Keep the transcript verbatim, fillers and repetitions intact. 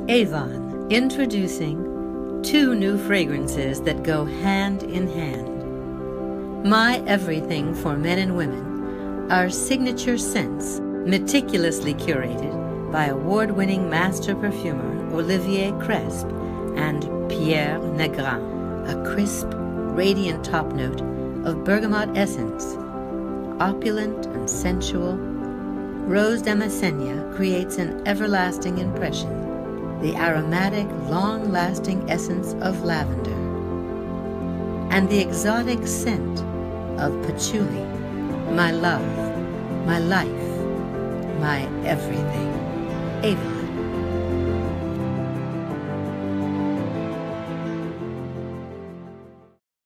Avon, introducing two new fragrances that go hand in hand. My Everything for Men and Women, our signature scents, meticulously curated by award-winning master perfumer Olivier Cresp and Pierre Negrin, a crisp, radiant top note of bergamot essence. Opulent and sensual, Rose Damascenia creates an everlasting impression, the aromatic, long-lasting essence of lavender, and the exotic scent of patchouli, my love, my life, my everything. Avon.